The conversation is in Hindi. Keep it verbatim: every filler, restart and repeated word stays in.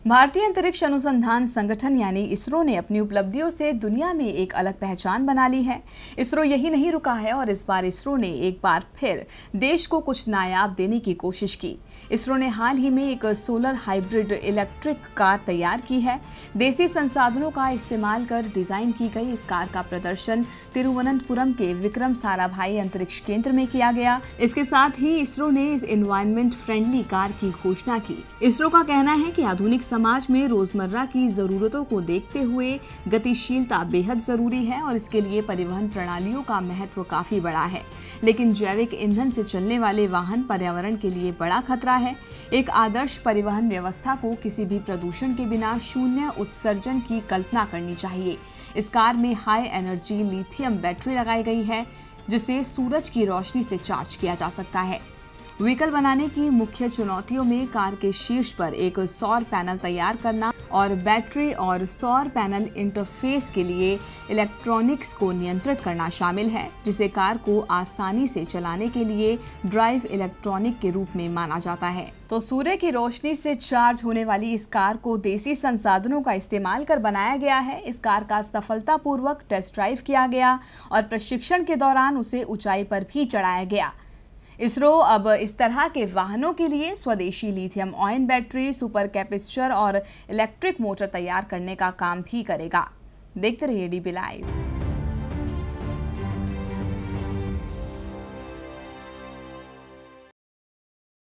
भारतीय अंतरिक्ष अनुसंधान संगठन यानी इसरो ने अपनी उपलब्धियों से दुनिया में एक अलग पहचान बना ली है। इसरो यही नहीं रुका है और इस बार इसरो ने एक बार फिर देश को कुछ नायाब देने की कोशिश की। इसरो ने हाल ही में एक सोलर हाइब्रिड इलेक्ट्रिक कार तैयार की है। देसी संसाधनों का इस्तेमाल कर डिजाइन की गई इस कार का प्रदर्शन तिरुवनंतपुरम के विक्रम साराभाई अंतरिक्ष केंद्र में किया गया। इसके साथ ही इसरो ने इस एनवायरनमेंट फ्रेंडली कार की घोषणा की। इसरो का कहना है कि आधुनिक समाज में रोजमर्रा की जरूरतों को देखते हुए गतिशीलता बेहद जरूरी है और इसके लिए परिवहन प्रणालियों का महत्व काफी बड़ा है। लेकिन जैविक ईंधन से चलने वाले वाहन पर्यावरण के लिए बड़ा खतरा है। एक आदर्श परिवहन व्यवस्था को किसी भी प्रदूषण के बिना शून्य उत्सर्जन की कल्पना करनी चाहिए। इस कार में हाई एनर्जी लिथियम बैटरी लगाई गई है जिसे सूरज की रोशनी से चार्ज किया जा सकता है। व्हीकल बनाने की मुख्य चुनौतियों में कार के शीर्ष पर एक सौर पैनल तैयार करना और बैटरी और सौर पैनल इंटरफेस के लिए इलेक्ट्रॉनिक्स को नियंत्रित करना शामिल है, जिसे कार को आसानी से चलाने के लिए ड्राइव इलेक्ट्रॉनिक के रूप में माना जाता है। तो सूर्य की रोशनी से चार्ज होने वाली इस कार को देसी संसाधनों का इस्तेमाल कर बनाया गया है। इस कार का सफलतापूर्वक टेस्ट ड्राइव किया गया और प्रशिक्षण के दौरान उसे ऊंचाई पर भी चढ़ाया गया। इसरो अब इस तरह के वाहनों के लिए स्वदेशी lithium ion battery, super capacitor और इलेक्ट्रिक मोटर तैयार करने का काम भी करेगा। देखते रहिए डीबी लाइव।